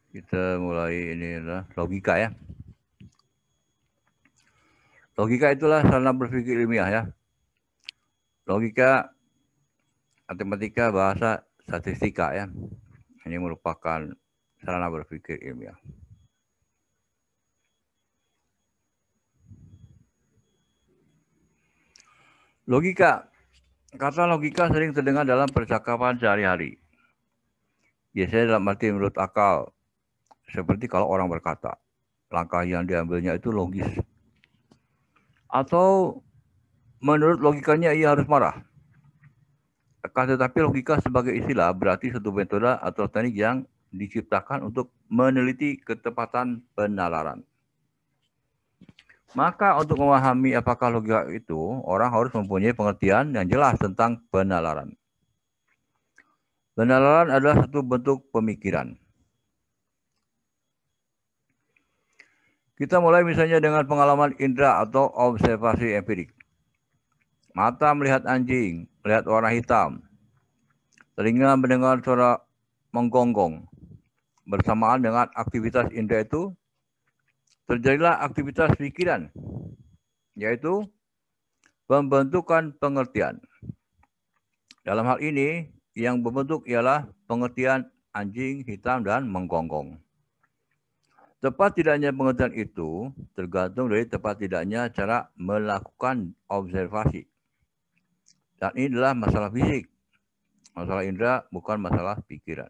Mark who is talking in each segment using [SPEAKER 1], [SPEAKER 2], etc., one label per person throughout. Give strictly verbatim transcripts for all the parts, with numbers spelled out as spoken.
[SPEAKER 1] Kita mulai ini adalah logika ya. Logika itulah sarana berpikir ilmiah ya. Logika, matematika, bahasa, statistika ya. Ini merupakan sarana berpikir ilmiah. Logika. Kata logika sering terdengar dalam percakapan sehari-hari. Biasanya dalam arti menurut akal. Seperti kalau orang berkata, langkah yang diambilnya itu logis. Atau menurut logikanya ia harus marah. Akan tetapi logika sebagai istilah berarti satu metode atau teknik yang diciptakan untuk meneliti ketepatan penalaran. Maka untuk memahami apakah logika itu, orang harus mempunyai pengertian yang jelas tentang penalaran. Penalaran adalah satu bentuk pemikiran. Kita mulai misalnya dengan pengalaman indera atau observasi empirik. Mata melihat anjing, melihat warna hitam. Telinga mendengar suara menggonggong. Bersamaan dengan aktivitas indera itu, terjadilah aktivitas pikiran, yaitu pembentukan pengertian. Dalam hal ini, yang membentuk ialah pengertian anjing, hitam, dan menggonggong. Tepat tidaknya pengertian itu tergantung dari tepat tidaknya cara melakukan observasi. Dan ini adalah masalah fisik. Masalah indera bukan masalah pikiran.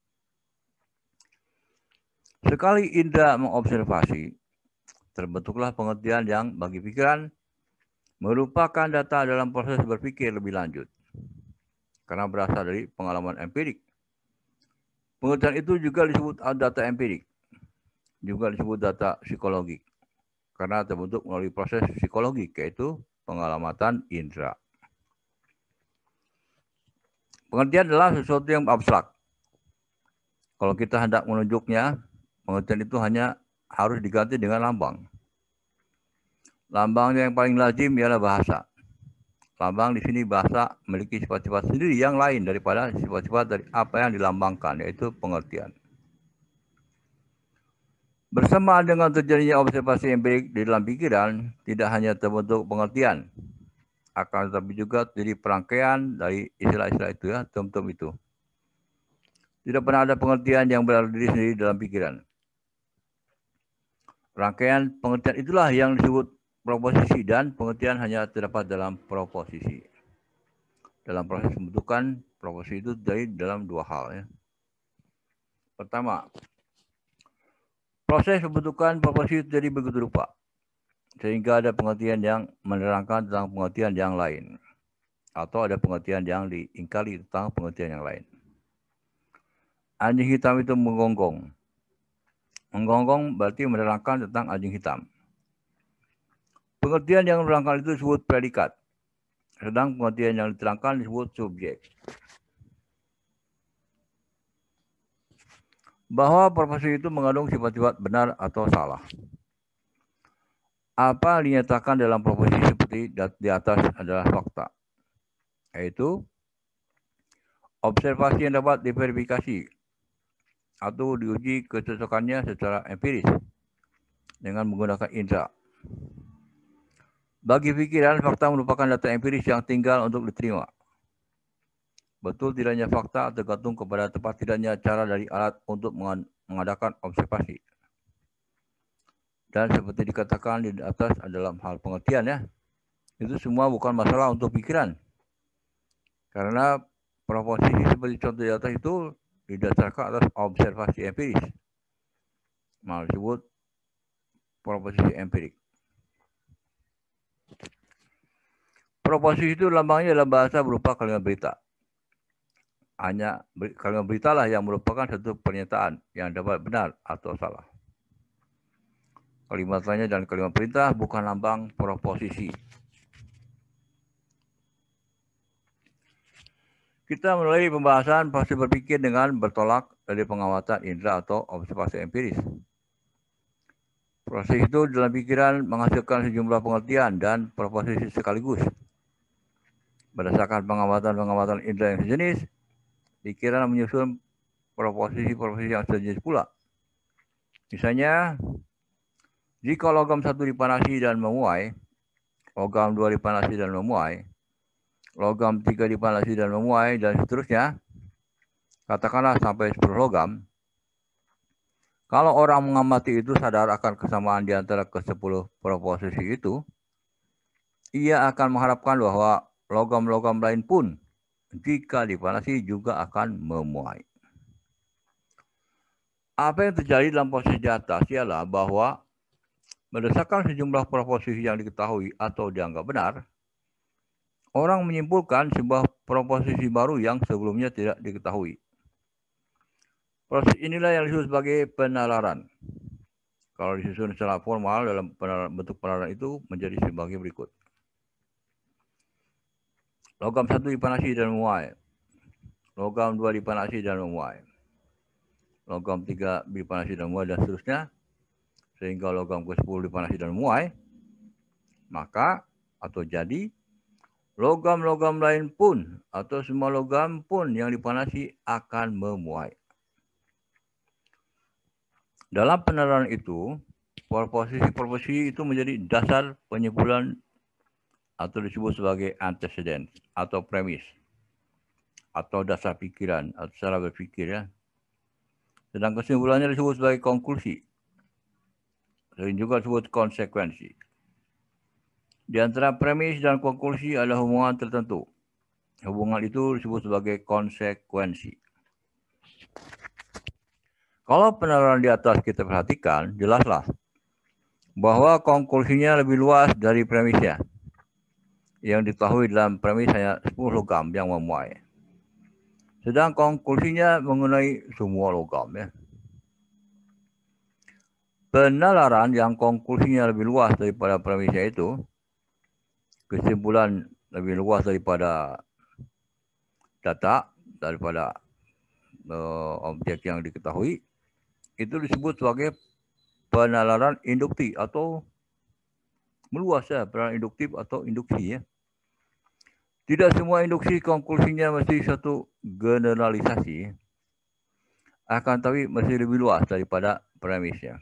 [SPEAKER 1] Sekali indera mengobservasi, terbentuklah pengertian yang bagi pikiran merupakan data dalam proses berpikir lebih lanjut. Karena berasal dari pengalaman empirik. Pengertian itu juga disebut data empirik. Juga disebut data psikologi. Karena terbentuk melalui proses psikologi, yaitu pengamatan indera. Pengertian adalah sesuatu yang abstrak. Kalau kita hendak menunjuknya, pengertian itu hanya harus diganti dengan lambang. Lambang yang paling lazim ialah bahasa. Lambang di sini bahasa memiliki sifat-sifat sendiri yang lain daripada sifat-sifat dari apa yang dilambangkan, yaitu pengertian. Bersamaan dengan terjadinya observasi empirik di dalam pikiran, tidak hanya terbentuk pengertian, akan tetapi juga jadi perangkaian dari istilah-istilah itu ya, term-term itu. Tidak pernah ada pengertian yang berdiri sendiri dalam pikiran. Rangkaian pengertian itulah yang disebut proposisi, dan pengertian hanya terdapat dalam proposisi. Dalam proses pembentukan proposisi itu dari dalam dua hal ya. Pertama, proses pembentukan proposisi jadi begitu rupa, sehingga ada pengertian yang menerangkan tentang pengertian yang lain. Atau ada pengertian yang diingkari tentang pengertian yang lain. Anjing hitam itu menggonggong. Menggonggong berarti menerangkan tentang anjing hitam. Pengertian yang menerangkan itu disebut predikat. Sedang pengertian yang diterangkan disebut subjek. Bahwa proposisi itu mengandung sifat-sifat benar atau salah. Apa yang dinyatakan dalam proposisi seperti di atas adalah fakta. Yaitu observasi yang dapat diverifikasi atau diuji kecocokannya secara empiris dengan menggunakan indera. Bagi pikiran, fakta merupakan data empiris yang tinggal untuk diterima. Betul tidaknya fakta tergantung kepada tepat tidaknya cara dari alat untuk mengadakan observasi. Dan seperti dikatakan di atas dalam hal pengertian ya, itu semua bukan masalah untuk pikiran. Karena proposisi seperti contoh di atas itu didasarkan atas observasi empiris. Mal disebut proposisi empirik. Proposisi itu lambangnya dalam bahasa berupa kalimat berita. Hanya kalimat berita lah yang merupakan satu pernyataan yang dapat benar atau salah. Kalimat tanya dan kalimat perintah bukan lambang proposisi. Kita mulai pembahasan proses berpikir dengan bertolak dari pengamatan indera atau observasi empiris. Proses itu dalam pikiran menghasilkan sejumlah pengertian dan proposisi sekaligus. Berdasarkan pengamatan-pengamatan indera yang sejenis, pikiran menyusun proposisi-proposisi yang sejenis pula. Misalnya, jika logam satu dipanasi dan memuai, logam dua dipanasi dan memuai, logam tiga dipanasi dan memuai, dan seterusnya, katakanlah sampai sepuluh logam, kalau orang mengamati itu sadar akan kesamaan di antara ke sepuluh proposisi itu, ia akan mengharapkan bahwa logam-logam lain pun jika dipanasi juga akan memuai. Apa yang terjadi dalam proses di atas ialah bahwa berdasarkan sejumlah proposisi yang diketahui atau dianggap benar, orang menyimpulkan sebuah proposisi baru yang sebelumnya tidak diketahui. Proses inilah yang disebut sebagai penalaran. Kalau disusun secara formal dalam penalaran, bentuk penalaran itu menjadi sebagai berikut. Logam satu dipanasi dan memuai. Logam dua dipanasi dan memuai. Logam tiga dipanasi dan memuai, dan seterusnya. Sehingga logam ke sepuluh dipanasi dan memuai. Maka atau jadi logam-logam lain pun atau semua logam pun yang dipanasi akan memuai. Dalam penalaran itu, proposisi-proposisi itu menjadi dasar penyimpulan atau disebut sebagai antecedent atau premis atau dasar pikiran atau cara berpikir, ya. Sedang kesimpulannya disebut sebagai konklusi. Sering juga disebut konsekuensi. Di antara premis dan konklusi ada hubungan tertentu. Hubungan itu disebut sebagai konsekuensi. Kalau penalaran di atas kita perhatikan, jelaslah bahwa konklusinya lebih luas dari premisnya. Yang diketahui dalam premis hanya sepuluh logam yang memuai. Sedang konklusinya mengenai semua logam, ya. Penalaran yang konklusinya lebih luas daripada premisnya itu, kesimpulan lebih luas daripada data, daripada uh, objek yang diketahui, itu disebut sebagai penalaran induktif atau meluas, ya, penalaran induktif atau induksi, ya. Tidak semua induksi konklusinya mesti satu generalisasi, akan tapi mesti lebih luas daripada premisnya.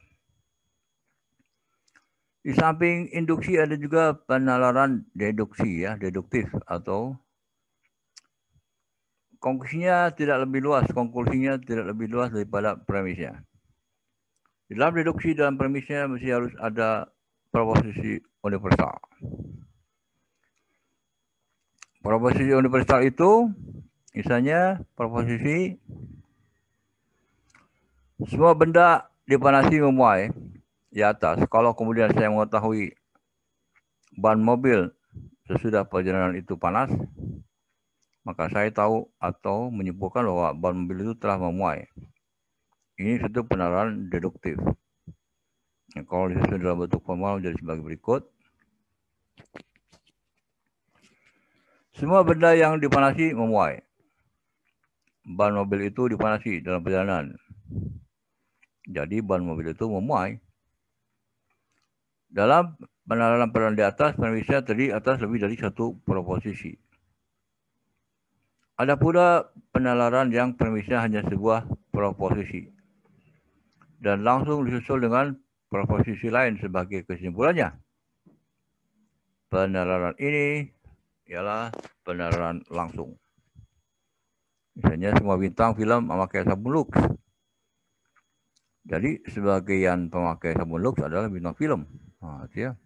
[SPEAKER 1] Di samping induksi ada juga penalaran deduksi, ya, deduktif atau konklusinya tidak lebih luas, konklusinya tidak lebih luas daripada premisnya. Di dalam deduksi dalam premisnya mesti harus ada proposisi universal. Proposisi universal itu misalnya proposisi semua benda dipanasi memuai di atas. Kalau kemudian saya mengetahui ban mobil sesudah perjalanan itu panas, maka saya tahu atau menyimpulkan bahwa ban mobil itu telah memuai. Ini satu penalaran deduktif. Nah, kalau disusun dalam bentuk formal jadi sebagai berikut. Semua benda yang dipanasi memuai. Ban mobil itu dipanasi dalam perjalanan. Jadi ban mobil itu memuai. Dalam penalaran penalaran di atas, premisnya terdiri atas lebih dari satu proposisi. Ada pula penalaran yang premisnya hanya sebuah proposisi dan langsung disusul dengan proposisi lain sebagai kesimpulannya. Penalaran ini ialah penalaran langsung. Misalnya semua bintang film memakai sabun Lux. Jadi sebagian pemakai sabun Lux adalah bintang film. Nah, itu, ya.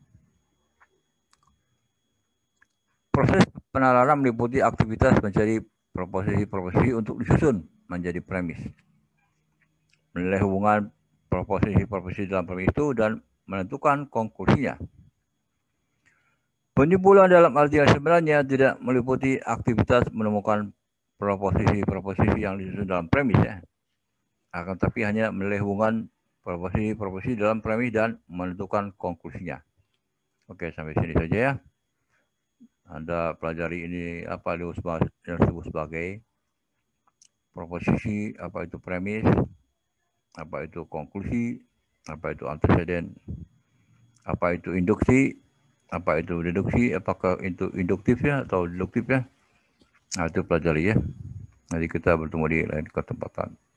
[SPEAKER 1] Proses penalaran meliputi aktivitas mencari proposisi-proposisi untuk disusun menjadi premis. Menilai hubungan proposisi-proposisi dalam premis itu dan menentukan konklusinya. Penyimpulan dalam arti yang sebenarnya tidak meliputi aktivitas menemukan proposisi-proposisi yang disusun dalam premis, ya. Akan tapi hanya menilai hubungan proposisi-proposisi dalam premis dan menentukan konklusinya. Oke, sampai sini saja, ya. Anda pelajari ini apa yang disebut sebagai proposisi, apa itu premis, apa itu konklusi, apa itu antecedent, apa itu induksi, apa itu deduksi, apakah itu induktif, ya, atau deduktif, ya. Nah, itu pelajari, ya. Nanti kita bertemu di lain kesempatan.